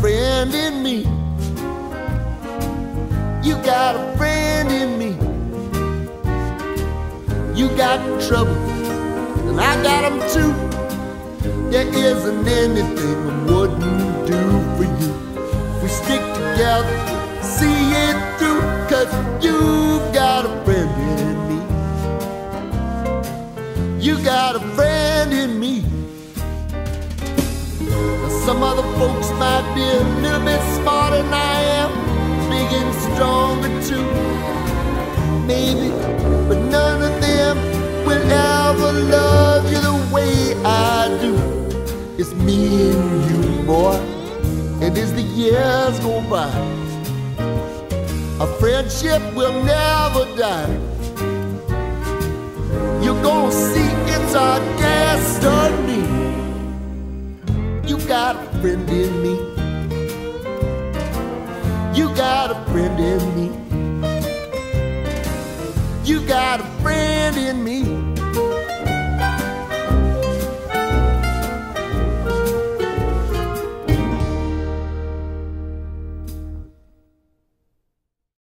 friend in me. You got a friend in me. You got trouble, and I got them too. There isn't anything I wouldn't do for you. We stick together, see it through, 'cause you've got a friend in me. You got a friend in me. Now some other folks might be a little bit smarter than I am, big and stronger too, maybe, but none of them will ever love you the way I do. It's me and you, boy, and as the years go by, our friendship will never die. You're gonna see it's our destiny. You got a friend in me. You got a friend in me. You got a friend in me.